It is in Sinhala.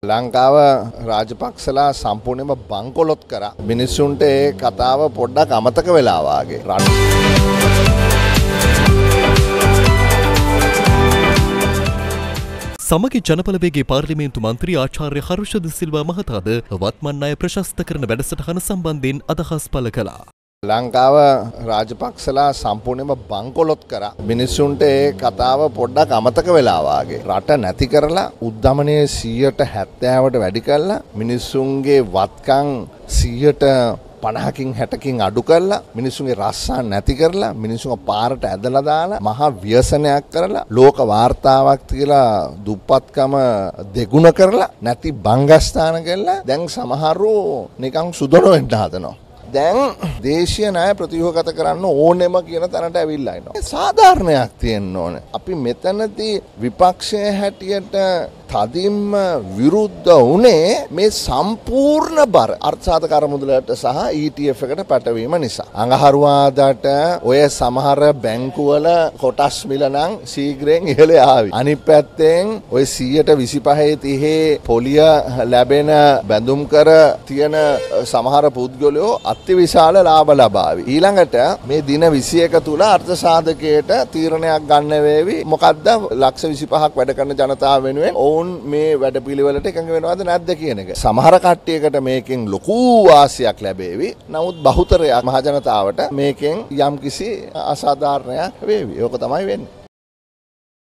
ලංකාව රාජපක්ෂලා සම්පූර්ණයෙන්ම බංකොලොත් කරා. මිනිස්සුන්ට ඒ කතාව පොඩ්ඩක් අමතක වෙලා වාගේ. සමගි ජනබලවේගයේ පාර්ලිමේන්තු මන්ත්‍රී ආචාර්ය හර්ෂද සිල්වා මහතාද වත්මන් ණය ප්‍රශස්ත කරන වැඩසටහන සම්බන්ධයෙන් අදහස් පළ කළා. ලංකාව රාජපක්ෂලා සම්පූර්ණයෙන්ම බංකොලොත් කරා. මිනිස්සුන්ට ඒ කතාව පොඩ්ඩක් අමතක වෙලා වාගේ. රට නැති කරලා උද්ධමනයේ 70%ට වැඩි කරලා මිනිස්සුන්ගේ වත්කම් 50කින් 60කින් අඩු කරලා මිනිස්සුන්ගේ රස්සා නැති කරලා මිනිස්සුන්ව පාරට ඇදලා දාලා මහා ව්‍යසනයක් කරලා ලෝක වාර්තාවක් තියලා දුප්පත්කම දෙගුණ කරලා නැති බංගස්ථාන කරලා දැන් සමහරු නිකන් සුදොන වෙන්න හදනවා. දැන් දේශීය ණය ප්‍රතිව්‍යුහගත කරන්න ඕනෙම කියන තැනට ඇවිල්ලා ඉනවා. සාධාරණයක් තියෙන්න ඕනේ. අපි මෙතනදී විපක්ෂයේ හැටියට තදින්ම විරුද්ධ වුණේ මේ සම්පූර්ණ බර අර්ථසාධක අරමුදලට සහ ETF එකට පැටවීම නිසා. අඟහරුවාදට ඔය සමහර බැංකුවල කොටස් මිල නම් ශීඝ්‍රයෙන් ඉහළ ආවි. අනිත් පැත්තෙන් ඔය 125 30 පොලිය ලැබෙන බැඳුම් කර තියෙන සමහර පුද්ගලයෝ අතිවිශාල ලාභ ලබාවි. ඊළඟට මේ දින 21 තුල අර්ථසාධකයට තීරණයක් ගන්න වේවි. මොකද්ද ලක්ෂ 25ක් වැඩ කරන ජනතාව වෙනුවෙන් ඔවුන් මේ වැඩපිළිවෙලට එකඟ වෙනවද නැද්ද කියන එක. සමහර කට්ටියකට මේකෙන් ලොකු වාසියක් ලැබේවි. නමුත් බහුතරයක් මහ ජනතාවට මේකෙන් යම්කිසි අසාධාරණයක් වේවි. ඒක තමයි වෙන්නේ.